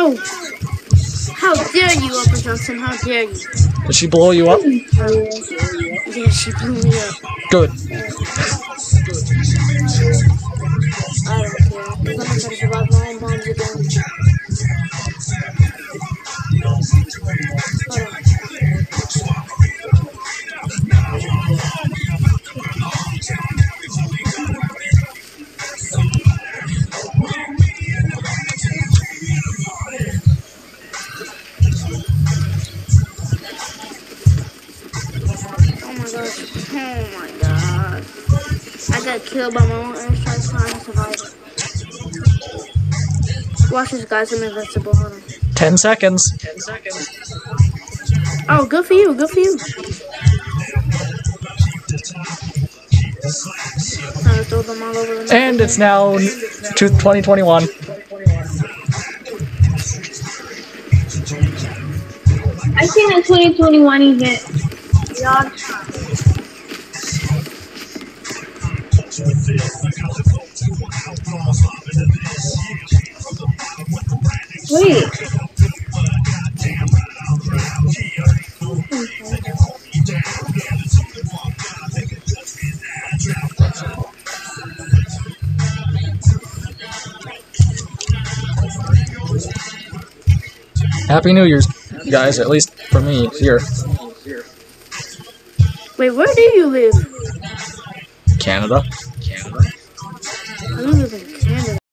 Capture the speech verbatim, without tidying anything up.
No! How dare you, Upper Johnson? How dare you? Did she blow you up? Yeah, she blew me up. Good. I don't care. I'm gonna try to survive my own bombs again. Hold on. Oh my gosh. Oh my god. I got killed by my own airstrike trying to survive. Watch this, guys. I'm invincible. Hold on. Ten seconds. Oh, good for you. Good for you. Trying to throw them all over the map. And it's now to twenty twenty-one. I seen a twenty twenty-one event. Y'all Wait. Happy New Year's, guys, at least for me, here. Wait, where do you live? Canada. I live in